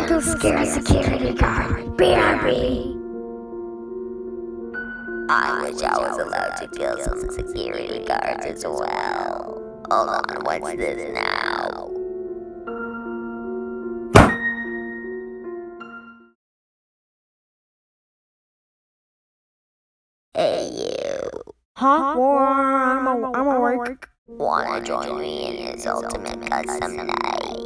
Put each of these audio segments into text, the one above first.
time to scare a security guard. BRB. I wish I was allowed to kill some security guards as well. Hold on, what's this now? Hey you. Huh? Well, I'm awake. Wanna join me in this ultimate custom night?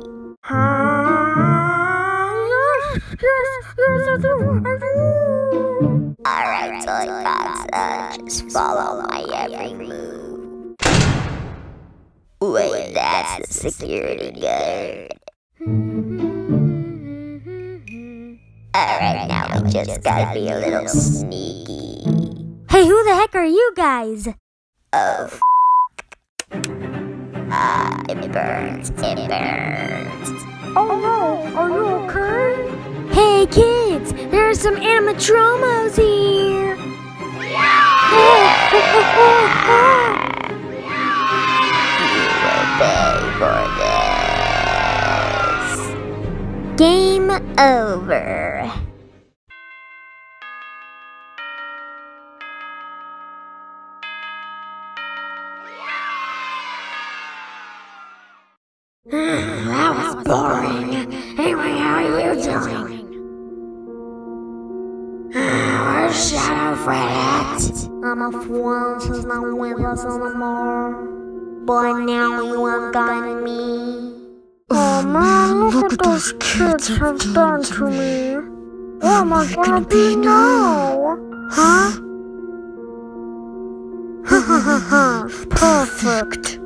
Yes, I do. Alright, toy box, just follow my every move. Wait, that's the security guard. Alright, now we just gotta be a little sneaky. Hey, who the heck are you guys? Oh, it burns, it burns. Oh no, are you okay? Hey kids, there are some animatromos here. You will pay for this. Game over. That was boring. Anyway, how are you doing? Where's Shadow Freddette? I'm afraid she's not with us anymore. But now you have gotten me. Oh man, look what those kids have done to me. What am I gonna be now? Huh? Ha ha ha ha, perfect.